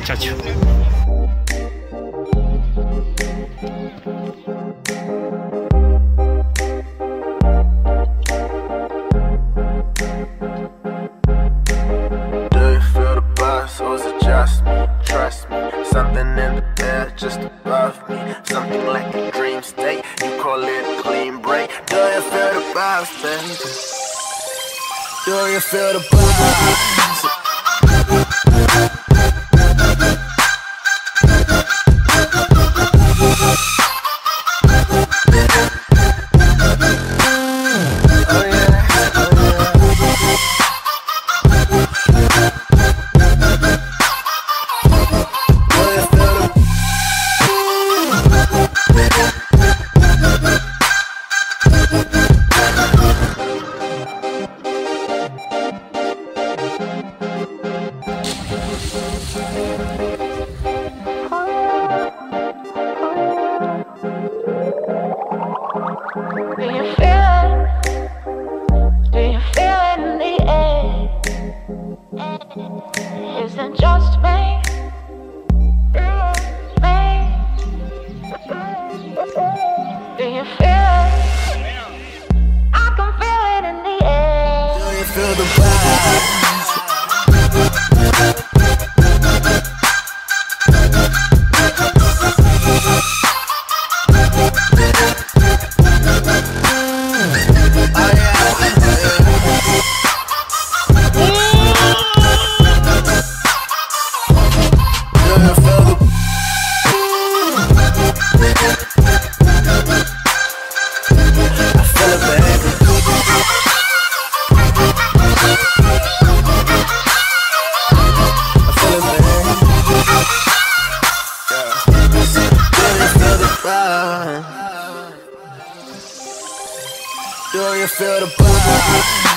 muchacho. So is it just me? Trust me, something in the air just above me. Something like a dream state, you call it a clean break. Do you feel the vibes, baby? Do you feel the vibes? Do you feel it? Do you feel it in the air? Is it just me? Do you feel it? I can feel it in the air. Do you feel the vibes? Do you feel the vibe?